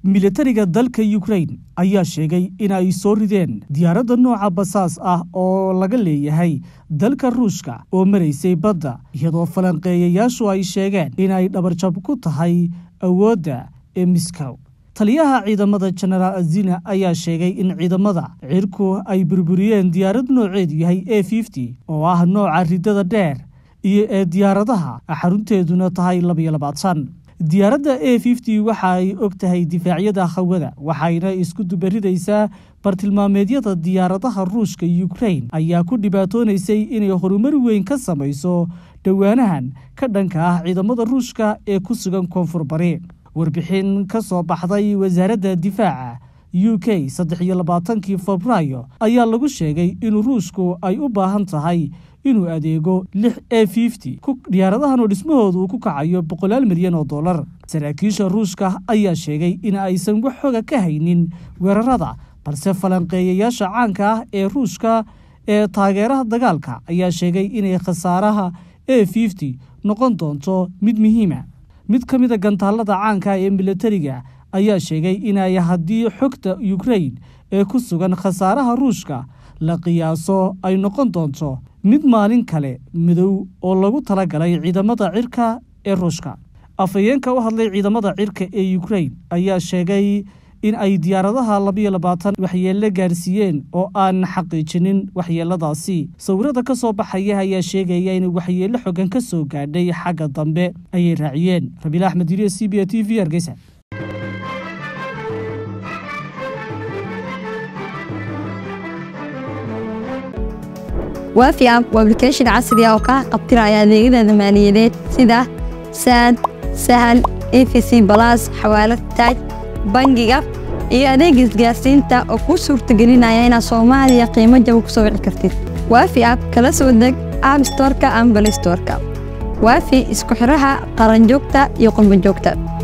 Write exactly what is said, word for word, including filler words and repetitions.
militariga dalka Ukraine ayaa sheegay in ay soo rideen diyaaradda nooca basaas ah oo laga leeyahay dalka Ruushka oo mareysay badda iyadoo falanqeeyayaashu ay sheegeen in ay dhabarjab ku tahay awoodda ee Moscow. taliyaha ciidamada General Azina ayaa sheegay in ciidamada cirku ay burburiyeen diyaarad nooceedu yahay A fifty oo ah nooca ridada dheer iyo ee diyaaradaha xarunteeduna tahay laba iyo labaatan. diyaaradda A fifty waxa ay og tahay difaacyada hawada waxayna isku dubaridaysaa bartilmaameedyada diyaaradaha Ruushka. Ukraine ayaa ku dhibaatoonaysay inay horumar weyn ka samayso dhawaanahan ka dhanka ah ciidamada Ruushka ee ku sugan koonfur bari. warbixin ka soo baxday wasaaradda difaaca U K saddex iyo labaatankii Febraayo ayaa lagu sheegay in Ruushku ay u baahan tahay inuu adeego lix A fifty ku diyaaradahan oo dhismahoodu ku kacayo boqolaal milyan oo dollar. saraakiisha Ruushka ayaa sheegay in aysan wax xoga ka haynin weerarada, balse falanqeeyayaasha caanka ah ee Ruushka ee taageeraha dagaalka ayaa sheegay in khasaaraha A fifty noqon doonto mid muhiim ah. mid ka mid ah gantaalada caanka ee militariga ayaa sheegay in ay haddii xogta Ukraine ee ku sugan khasaaraha Ruushka la qiyaaso ay noqon doonto mid maalin kale midow oo lagu talagalay ciidamada cirka ee Ruushka. afayeenka u hadlay ciidamada cirka ee Ukraine ayaa sheegay in ay diyaaradaha laba iyo labaatan waxyeello gaarsiiyeen oo aan xaqiijinin waxyeelladaasi. sawirada ka soo baxaya ayaa sheegaya in waxyeello xogan ka soo gaadhay xagga dambe ayay raaciyeen. Rabiil Axmed Diriye, C B A T V, Hargeysa. وافي اب وابلكيشن عصري oo ka qabtiraya adeegyada maaliyadeed sida Sad, Sahal, E F C Plus, xawaalad taaj, bangiga iyo adeeg isgaarsiinta oo ku suurtagelinaya in Soomaaliya qiimo jaban ku soo wici kartid. Waafi app kala soo deg App Store-ka ama Play Store-ka. Waafi isku xiraha qaran joogta iyo qumban joogta.